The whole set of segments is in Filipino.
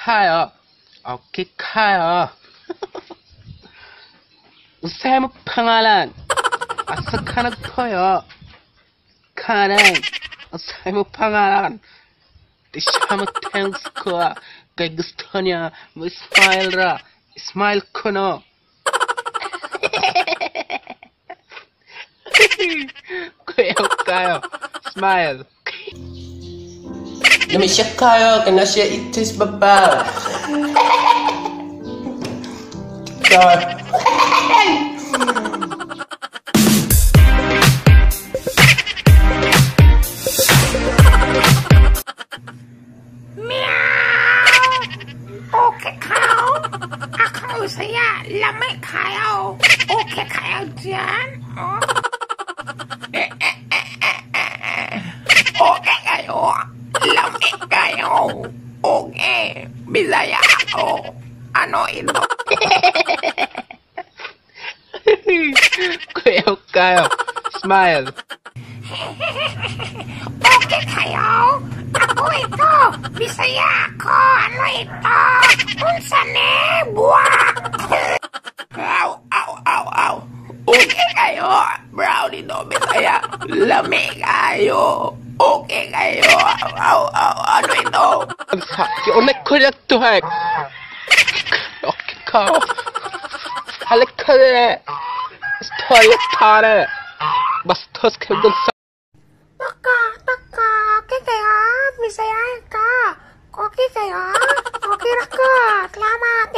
Kaayo. Okay Kaayo. Usay mo pangalan. Asa ka nagtoyo? Kanan. Usay mo pangalan. Di siya mo-thanks ko. Kaya gusto niya mo-smile ra. Smile ko no. Kuya Kaayo. Smile. Dami siya kayo, kaya siya itis baba. Okay Kaayo, ako saya lamay Kaayo. Okay Kaayo dyan. Okay Kaayo, lamay Kaayo. Okay, Bisaya ako. Ano ito? Kuya Kaayo. Smile. Okay Kaayo, ako ito. Bisaya ako. Ano ito? Unsa ni? Buwak! Aw, aw, aw, aw. Okay Kaayo. Brownie no, Bisaya. Lami kayo. Okay Kaayo. Aw, aw, ano ito? Ang sakit. Unek ko lang to, hek. Okay Kaayo. Halik ka rin. Story tare. Bastos ka dun sa... Taka, okay Kaayo. Bisaya ka. Okay Kaayo. Okay ra ka. Salamat.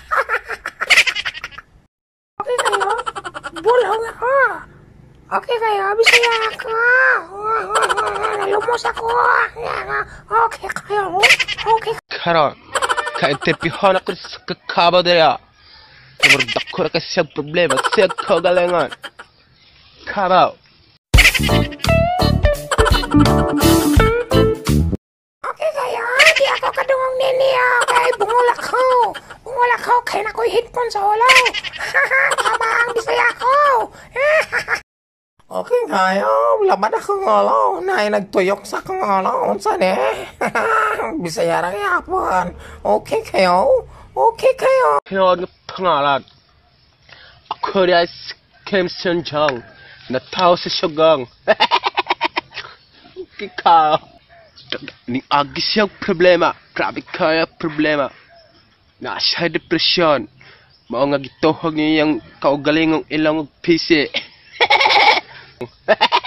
Okay Kaayo. Bulong ako. Okay Kaayo. Bisaya ka. Nalumos ako. Okay Kaayo. Okay. Karon, kainterpihan ako sa kakabaderya. Namurdak ko na kasi siyang problema. Siyang kagalingan. Kaayo. Okay Kaayo, di ako kadungong nini kay bungol ako. Bungol ako kay nako'y headphone sa ulo. Tama ang Bisaya ko. Okay Kaayo, labad ako ngolo. Nay nagtuyok sa kong ngolo. Unsa ni? Bisaya ra yapon. Okay Kaayo. Okay Kaayo. Kaya nga pangalan. Ako rin ay Kim Sun-jung. Natao sa Shogang. Okay Kaayo. Ning agi siyang problema. Grabe kaya problema. Na siya depresyon. Mao nga gituhog niya yung kaugalingong ilang PC.